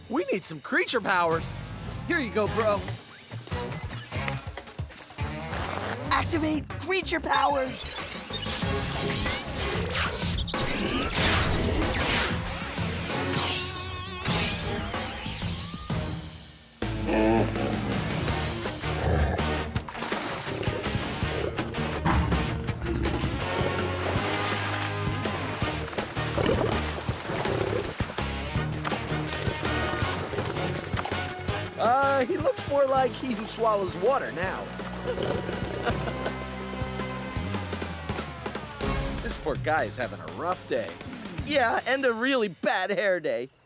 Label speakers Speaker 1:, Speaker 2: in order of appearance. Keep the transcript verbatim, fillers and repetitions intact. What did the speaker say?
Speaker 1: We need some creature powers. Here you go, bro.
Speaker 2: Activate creature powers.
Speaker 1: Uh, he looks more like he who swallows water now. This poor guy is having a rough day. Yeah, and a really bad hair day.